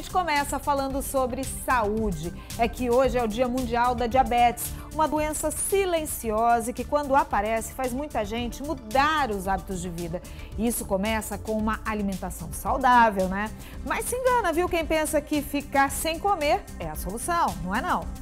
gente começa falando sobre saúde. É que hoje é o Dia Mundial da Diabetes, uma doença silenciosa que, quando aparece, faz muita gente mudar os hábitos de vida. Isso começa com uma alimentação saudável, né? Mas se engana, viu, quem pensa que ficar sem comer é a solução, não é não?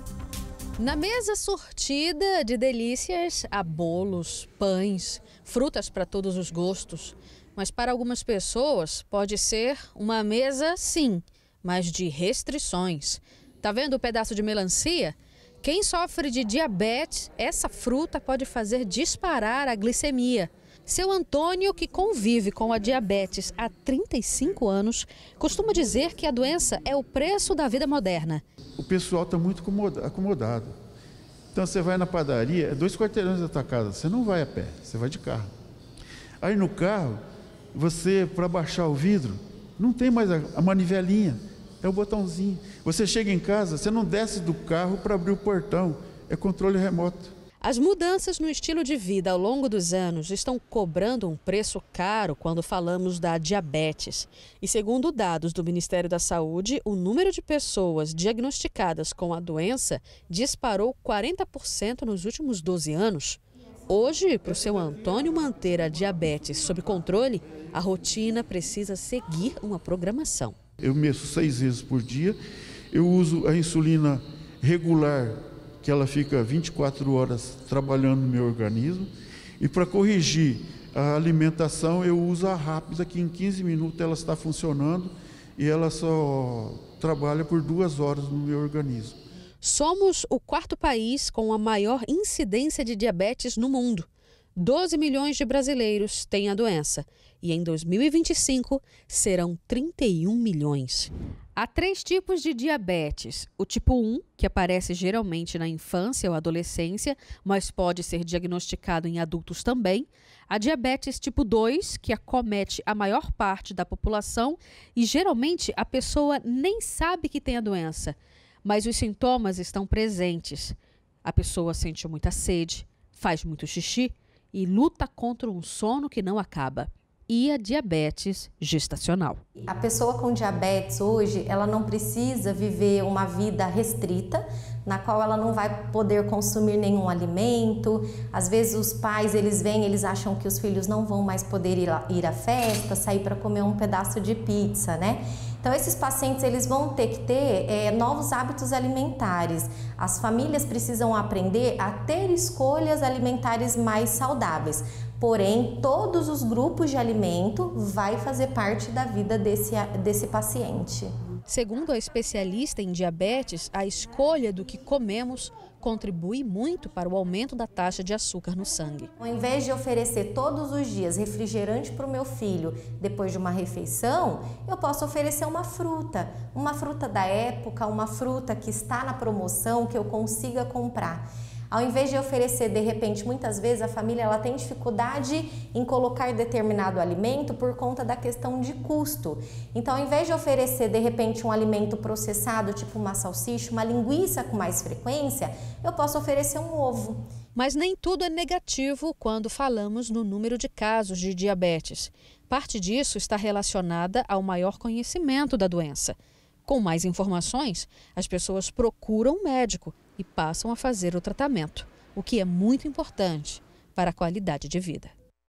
Na mesa surtida de delícias, há bolos, pães, frutas para todos os gostos. Mas para algumas pessoas pode ser uma mesa, sim, mas de restrições. Tá vendo o pedaço de melancia? Quem sofre de diabetes, essa fruta pode fazer disparar a glicemia. Seu Antônio, que convive com a diabetes há 35 anos, costuma dizer que a doença é o preço da vida moderna. O pessoal está muito acomodado. Então você vai na padaria, é 2 quarteirões da tua casa, você não vai a pé, você vai de carro. Aí no carro, você, para baixar o vidro, não tem mais a manivelinha, é o botãozinho. Você chega em casa, você não desce do carro para abrir o portão, é controle remoto. As mudanças no estilo de vida ao longo dos anos estão cobrando um preço caro quando falamos da diabetes. E segundo dados do Ministério da Saúde, o número de pessoas diagnosticadas com a doença disparou 40% nos últimos 12 anos. Hoje, para o seu Antônio manter a diabetes sob controle, a rotina precisa seguir uma programação. Eu mexo 6 vezes por dia, eu uso a insulina regular, que ela fica 24 horas trabalhando no meu organismo. E para corrigir a alimentação, eu uso a rápida, que em 15 minutos ela está funcionando e ela só trabalha por 2 horas no meu organismo. Somos o 4º país com a maior incidência de diabetes no mundo. 12 milhões de brasileiros têm a doença e em 2025 serão 31 milhões. Há 3 tipos de diabetes. O tipo 1, que aparece geralmente na infância ou adolescência, mas pode ser diagnosticado em adultos também. A diabetes tipo 2, que acomete a maior parte da população e geralmente a pessoa nem sabe que tem a doença, mas os sintomas estão presentes. A pessoa sente muita sede, faz muito xixi e luta contra um sono que não acaba. E a diabetes gestacional. A pessoa com diabetes hoje, ela não precisa viver uma vida restrita, na qual ela não vai poder consumir nenhum alimento. Às vezes os pais, eles acham que os filhos não vão mais poder ir à festa, sair para comer um pedaço de pizza, né? Então esses pacientes, eles vão ter que ter novos hábitos alimentares. As famílias precisam aprender a ter escolhas alimentares mais saudáveis. Porém, todos os grupos de alimento vai fazer parte da vida desse paciente. Segundo a especialista em diabetes, a escolha do que comemos contribui muito para o aumento da taxa de açúcar no sangue. Ao invés de oferecer todos os dias refrigerante para o meu filho depois de uma refeição, eu posso oferecer uma fruta da época, uma fruta que está na promoção, que eu consiga comprar. Ao invés de oferecer, de repente, muitas vezes a família ela tem dificuldade em colocar determinado alimento por conta da questão de custo. Então, ao invés de oferecer, de repente, um alimento processado, tipo uma salsicha, uma linguiça com mais frequência, eu posso oferecer um ovo. Mas nem tudo é negativo quando falamos no número de casos de diabetes. Parte disso está relacionada ao maior conhecimento da doença. Com mais informações, as pessoas procuram um médico e passam a fazer o tratamento, o que é muito importante para a qualidade de vida.